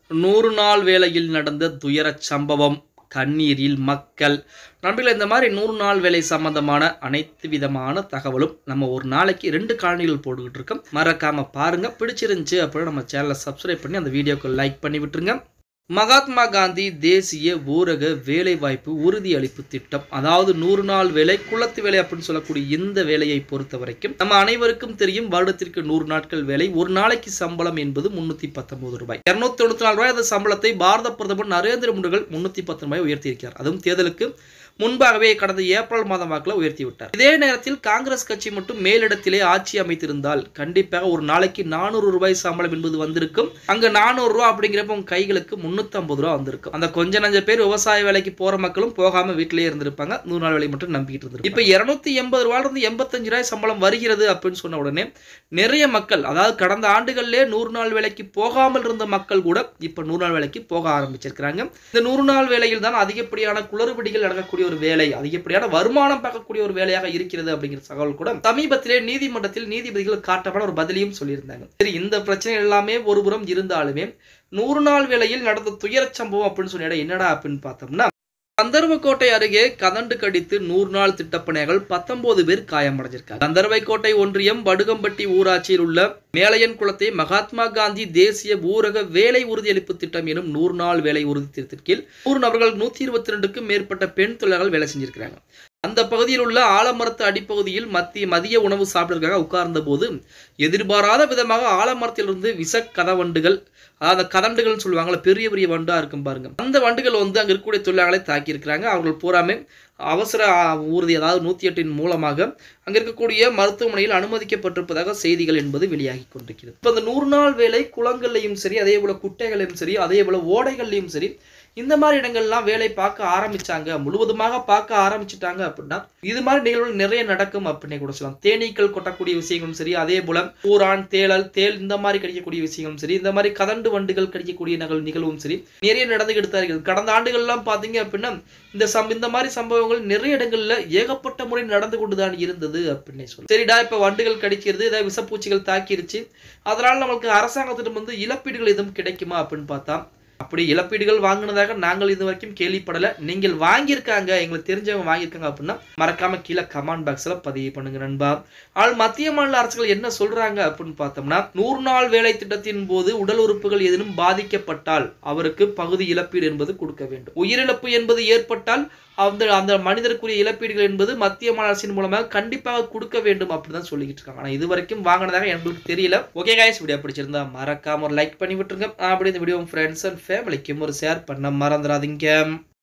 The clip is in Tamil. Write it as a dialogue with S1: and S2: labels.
S1: 100 நாள் வேலையில் நடந்த துயரச் சம்பவம், கண்ணீரில் மக்கள். நண்பர்களே, இந்த மாதிரி 100 நாள் வேலை சம்பந்தமான அனைத்து விதமான தகவலும் நம்ம ஒரு நாளைக்கு 2 காணொளிகள் போட்டுக்கிட்டு இருக்கோம். மறக்காம பாருங்க. பிடிச்சிருந்துச்சு அப்படின்னா நம்ம சேனலை சப்ஸ்கிரைப் பண்ணி அந்த வீடியோக்கு லைக் பண்ணி விட்டுருங்க. மகாத்மா காந்தி தேசிய ஊரக வேலைவாய்ப்பு உறுதியளிப்பு திட்டம், அதாவது 100 நாள் வேலை, குளத்து வேலை அப்படின்னு சொல்லக்கூடிய இந்த வேலையை பொறுத்த வரைக்கும் நம்ம அனைவருக்கும் தெரியும். வருடத்திற்கு 100 நாட்கள் வேலை, ஒரு நாளைக்கு சம்பளம் என்பது 319 ரூபாய். 294 ரூபாய் அந்த சம்பளத்தை பாரத பிரதமர் நரேந்திர மோடி 310 ரூபாய் உயர்த்தியிருக்கிறார். அதுவும் தேர்தலுக்கு முன்பாகவே கடந்த ஏப்ரல் மாதம் வாக்கில் உயர்த்தி விட்டார். இதே நேரத்தில் காங்கிரஸ் கட்சி மட்டும் மேலிடத்திலே ஆட்சி அமைத்திருந்தால் கண்டிப்பாக ஒரு நாளைக்கு 400 ரூபாய் சம்பளம் என்பது வந்திருக்கும். அங்க 400 ரூபாய் அப்படிங்கிறப்ப உங்க கைகளுக்கு 350 ரூபாய் வந்திருக்கும். அந்த கொஞ்ச நஞ்ச பேர் விவசாய வேலைக்கு போற மக்களும் போகாம வீட்டிலேயே இருந்திருப்பாங்க. 100 நாள் வேலை மட்டும் நம்பிக்கிட்டு இருந்திருப்பாங்க. இப்ப 280 ரூபாயில இருந்து 85 ரூபாய் சம்பளம் வருகிறது அப்படின்னு சொன்ன உடனே நிறைய மக்கள், அதாவது கடந்த ஆண்டுகளிலே 100 நாள் வேலைக்கு போகாமல் இருந்த மக்கள் கூட இப்ப 100 நாள் வேலைக்கு போக ஆரம்பிச்சிருக்கிறாங்க. இந்த 100 நாள் வேலையில் தான் அதிகப்படியான குளறுபடிகள் நடக்கக்கூடிய ஒரு வேலை, அதிகப்படியான வருமானம் பார்க்கக்கூடிய ஒரு வேலையாக இருக்கிறது அப்படிங்கிற தகவல் கூட சமீபத்திலே நீதிமன்றத்தில் நீதிபதிகள் காட்டப்பட ஒரு பதிலையும் சொல்லியிருந்தாங்க. சரி, இந்த பிரச்சனை எல்லாமே ஒருபுறம் இருந்தாலுமே 100 நாள் வேலையில் நடந்த துயரச் சம்பவம் அப்படின்னு சொன்ன என்னடா அப்படின்னு பார்த்தோம்னா, கந்தர்வக்கோட்டை அருகே கதண்டு கடித்து 100 நாள் திட்டப்பணிகள் 19 பேர் காயமடைஞ்சிருக்காங்க. கந்தர்வக்கோட்டை ஒன்றியம் வடுகம்பட்டி ஊராட்சியில் உள்ள மேலையன் குளத்தை மகாத்மா காந்தி தேசிய ஊரக வேலை உறுதியளிப்பு திட்டம் எனும் 100 நாள் வேலை உறுதி திட்டத்தின் கீழ் 100 நபர்கள் 122க்கும் மேற்பட்ட பெண் தொழிலாளர்கள் வேலை செஞ்சிருக்கிறாங்க. அந்த பகுதியில் உள்ள ஆலமரத்து அடிப்பகுதியில் மதிய உணவு சாப்பிடுறதுக்காக உட்கார்ந்த போது எதிர்பாராத விதமாக ஆலமரத்திலிருந்து விஷ கதவண்டுகள், அதாவது கதண்டுகள் சொல்லுவாங்கல்ல, பெரிய பெரிய வண்டா இருக்கும் பாருங்க, அந்த வண்டுகள் வந்து அங்க இருக்கக்கூடிய தொழிலாளர்களை தாக்கி இருக்கிறாங்க. அவர்கள் பூராமே அவசர ஊர்தி, அதாவது 108 மூலமாக அங்க இருக்கக்கூடிய மருத்துவமனையில் அனுமதிக்கப்பட்டிருப்பதாக செய்திகள் என்பது வெளியாகி கொண்டிருக்கிறது. இப்ப இந்த 100 நாள் வேலை குளங்கள்லையும் சரி, அதே போல குட்டைகளையும் சரி, அதே போல ஓடைகள்லையும் சரி, இந்த மாதிரி இடங்கள்லாம் வேலை பார்க்க ஆரம்பிச்சாங்க, முழுவதுமாக பார்க்க ஆரம்பிச்சுட்டாங்க அப்படின்னா இது மாதிரி நிகழ்வுகள் நிறைய நடக்கும் அப்படின்னு கூட சொல்லலாம். தேனீக்கள் கொட்டக்கூடிய விஷயங்களும் சரி, அதே போல பூரான், தேள் இந்த மாதிரி கிடைக்கக்கூடிய விஷயங்களும் சரி, இந்த மாதிரி கதண்டு வண்டுகள் கிடைக்கக்கூடிய நிகழ்வும் சரி நிறைய நடந்துகிட்டு தான் இருக்குது. கடந்த ஆண்டுகள்லாம் பாத்தீங்க அப்படின்னா இந்த மாதிரி சம்பவங்கள் நிறைய இடங்கள்ல ஏகப்பட்ட முறை நடந்து கொண்டுதான் இருந்தது அப்படின்னு சொல்லி. சரிடா, இப்ப வண்டுகள் கடிக்கிறது, ஏதாவது விஷப்பூச்சிகள் தாக்கிருச்சு, அதனால நம்மளுக்கு அரசாங்கத்திடம் வந்து இழப்பீடுகள் எதுவும் கிடைக்குமா அப்படின்னு பார்த்தா அப்படி இழப்பீடுகள் வாங்கினதாக நாங்கள் இது வரைக்கும் கேள்விப்படல. நீங்கள் வாங்கியிருக்காங்க, எங்களுக்கு தெரிஞ்சவங்க வாங்கியிருக்காங்க அப்படின்னா மறக்காம கீழே கமெண்ட் பாக்ஸ்ல பதிவு பண்ணுங்க நண்பா. ஆனால் மத்திய மாநில அரசுகள் என்ன சொல்றாங்க அப்படின்னு பார்த்தோம்னா, 100 நாள் வேலை திட்டத்தின் போது உடல் உறுப்புகள் ஏதேனும் பாதிக்கப்பட்டால் அவருக்கு பகுதி இழப்பீடு என்பது கொடுக்க வேண்டும். உயிரிழப்பு என்பது ஏற்பட்டால் அந்த மனிதருக்குரிய இழப்பீடுகள் என்பது மத்திய மாநில அரசின் மூலமாக கண்டிப்பாக கொடுக்க வேண்டும் அப்படிதான் சொல்லிக்கிட்டு இருக்காங்க. ஆனா இது வரைக்கும் வாங்கினதாக எனக்கு தெரியல. ஓகே கைஸ், வீடியோ பிடிச்சிருந்தா மறக்காம ஒரு லைக் பண்ணி விட்டுருங்க. அப்படி இந்த வீடியோ ஃப்ரெண்ட்ஸ் அண்ட் ஃபேமிலிக்கும் ஒரு ஷேர் பண்ண மறந்துடாதீங்க.